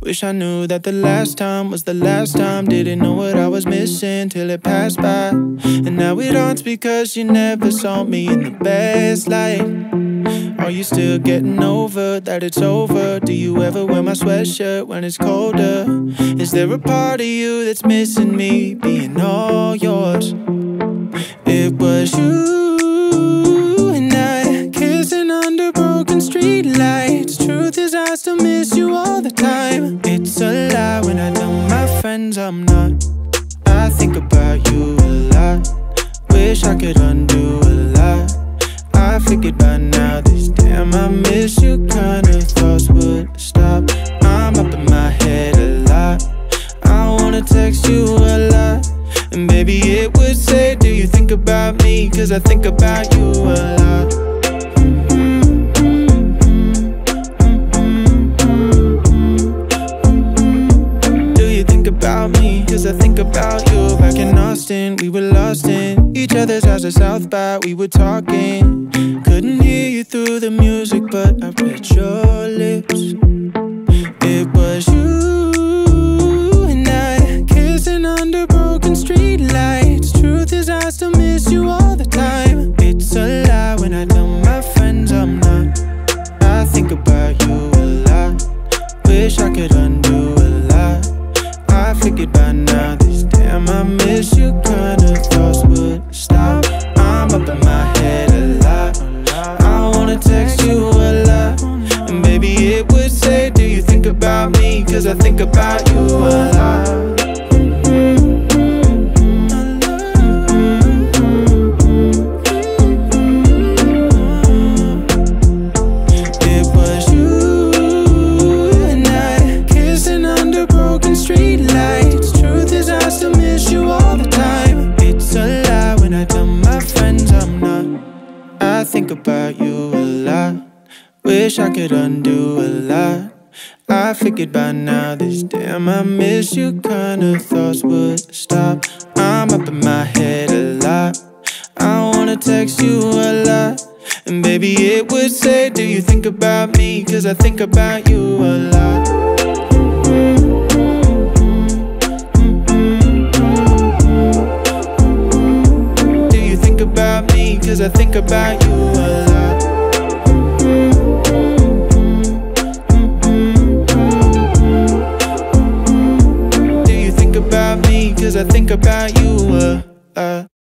Wish I knew that the last time was the last time. Didn't know what I was missing till it passed by. And now it haunts because you never saw me in the best light. Are you still getting over that it's over? Do you ever wear my sweatshirt when it's colder? Is there a part of you that's missing me being all yours? It was you and I kissing under broken street lights. Truth is I still miss you all the time. It's a lie when I tell my friends I'm not. I think about you a lot. Wish I could undo a lot. I figured by now this damn I miss you kind of thoughts would stop. I'm up in my head a lot. I wanna text you a lot. And baby it would say, do you think about me? Cause I think about you a lot. Do you think about me? Cause I think about you. Back in Austin, we were lost in each other's house at South by. We were talking, couldn't hear you through the music, but I read your lips. It was you and I kissing under broken street lights. Truth is I still miss you all the time. It's a lie when I tell my friends I'm not. I think about you a lot. Wish I could undo a lot. I figured by now this damn I miss you kind of thoughts would stop. I'm up in my head a lot. I wanna text you a lot. And baby it would say, do you think about me? Cause I think about you a lot. It was you and I kissing under broken street lights. Truth is I still miss you all the time. It's a lie when I tell my friends I'm not. I think about you a lot. Wish I could undo a lot. I figured by now this damn I miss you kind of thoughts would stop. I'm up in my head a lot. I wanna text you a lot. And baby it would say, do you think about me? Cause I think about you a lot. Do you think about me? Cause I think about you a lot. Do you think about me? Cause I think about you a lot.